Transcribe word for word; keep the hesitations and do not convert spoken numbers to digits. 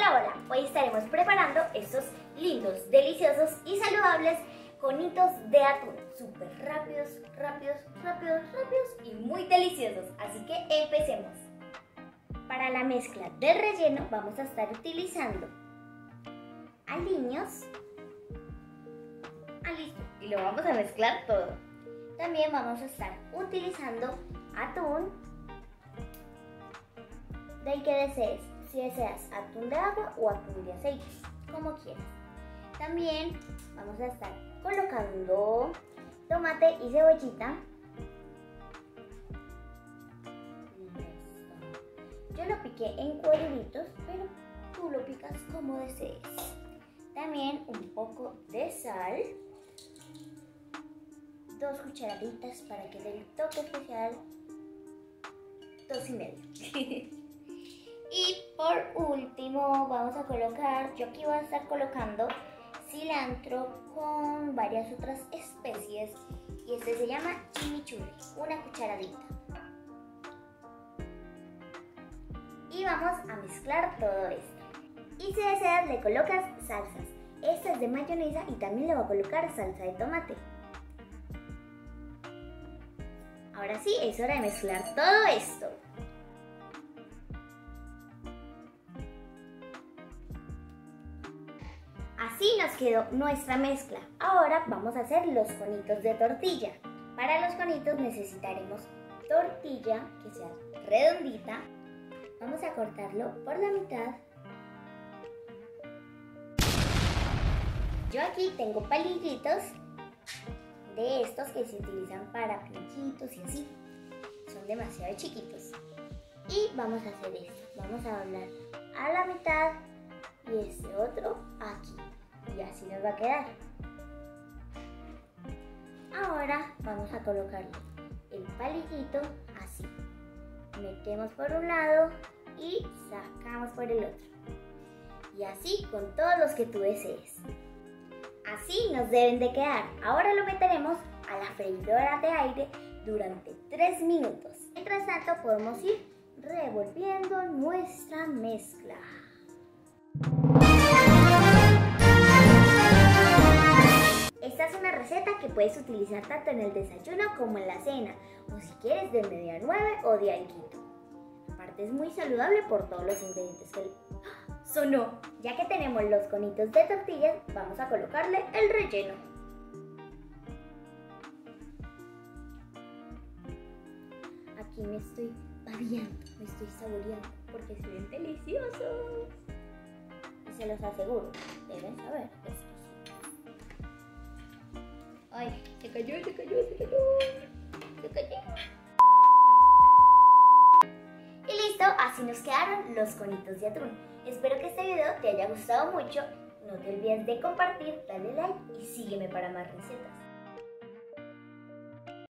Hola, hola, hoy estaremos preparando estos lindos, deliciosos y saludables conitos de atún, súper rápidos, rápidos, rápidos, rápidos y muy deliciosos, así que empecemos. Para la mezcla del relleno vamos a estar utilizando aliños, ah, listo, y lo vamos a mezclar todo. También vamos a estar utilizando atún del que desees, si deseas atún de agua o atún de aceite, como quieras. También vamos a estar colocando tomate y cebollita. Yo lo piqué en cuadritos, pero tú lo picas como desees. También un poco de sal, dos cucharaditas para que dé el toque especial, dos y medio. Y por último vamos a colocar, yo aquí voy a estar colocando cilantro con varias otras especies y este se llama chimichurri, una cucharadita. Y vamos a mezclar todo esto. Y si deseas le colocas salsas. Esta es de mayonesa y también le voy a colocar salsa de tomate. Ahora sí, es hora de mezclar todo esto. Así nos quedó nuestra mezcla. Ahora vamos a hacer los conitos de tortilla. Para los conitos necesitaremos tortilla que sea redondita. Vamos a cortarlo por la mitad. Yo aquí tengo palillitos de estos que se utilizan para pinchitos y así. Son demasiado chiquitos. Y vamos a hacer esto. Vamos a doblar a la mitad y este otro aquí. Y así nos va a quedar. Ahora vamos a colocarle el palillito así. Metemos por un lado y sacamos por el otro. Y así con todos los que tú desees. Así nos deben de quedar. Ahora lo meteremos a la freidora de aire durante tres minutos. Mientras tanto podemos ir revolviendo nuestra mezcla. Esta es una receta que puedes utilizar tanto en el desayuno como en la cena, o si quieres de media nueve o de alguito. Aparte es muy saludable por todos los ingredientes que ¡Ah! sonó. Ya que tenemos los conitos de tortillas, vamos a colocarle el relleno. Aquí me estoy babeando, me estoy saboreando porque se ven deliciosos. Y se los aseguro, deben saber esto. Ay, se cayó, se cayó, se cayó, se cayó. Y listo, así nos quedaron los conitos de atún. Espero que este video te haya gustado mucho. No te olvides de compartir, darle like y sígueme para más recetas.